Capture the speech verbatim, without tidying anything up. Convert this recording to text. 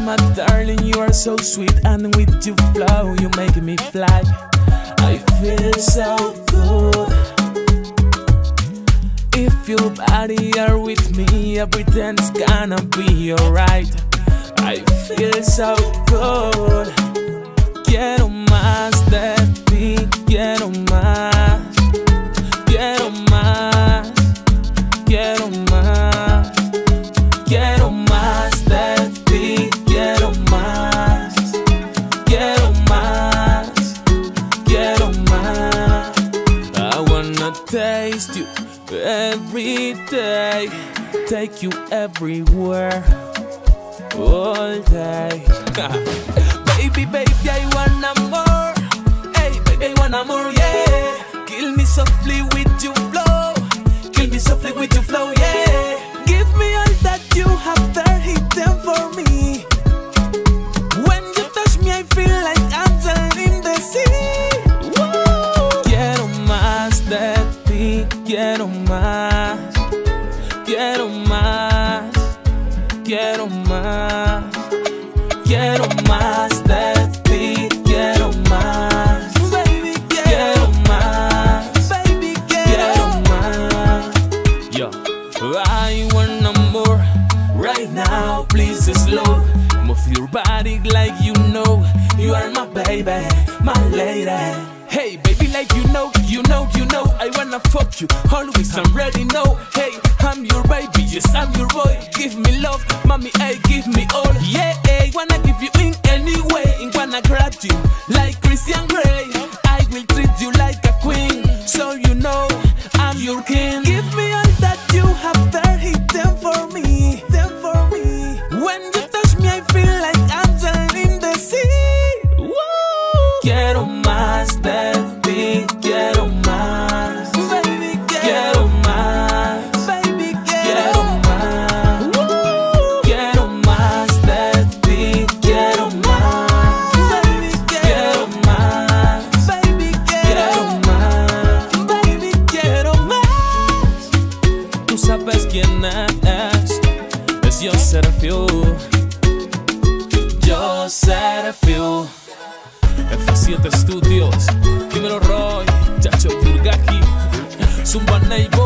my darling, you are so sweet, and with your flow, you make me fly. I feel so good. If your body are with me, everything's gonna be alright. I feel so good. Quiero más de ti, quiero más, quiero más, quiero más, quiero más de ti, quiero más, quiero más, quiero más. I wanna taste you every day, take you everywhere, all day. Baby, baby, I wanna more. Hey, baby, I wanna more, yeah. Kill me softly with your flow. Kill me softly with your flow, yeah. Give me all that you have there hidden for me. When you touch me, I feel like I'm in the sea. Woo! Quiero más de ti, quiero más, quiero más, quiero más. Quiero más de ti, quiero más, baby, quiero más, baby, quiero más. Yo, I wanna more right now, please slow. Move your body like you know you are my baby, my lady. Hey, baby, like you know, you know, you know, I wanna fuck you, always I'm ready, no. Hey, I'm your baby, yes, I'm your boy. Give me love, mommy, hey, give me all. Yeah, hey, wanna give you in any way, and wanna grab you like Christian Grey. I will treat you like a queen, so you know I'm your king. Give me all that you have there hidden for me, then for me. When you touch me, I feel like I'm in the sea. Woo! Quiero más de ti, quiero más, baby, quiero más, baby, quiero más. Woo! Quiero más de ti, quiero más, baby, quiero más, baby, quiero más, baby, quiero más. Tú sabes quién es, es Joser Fyu, Joser Fyu. F siete Studios, dímelo Roy, Chacho Yurgaky, Zumba Neighbor.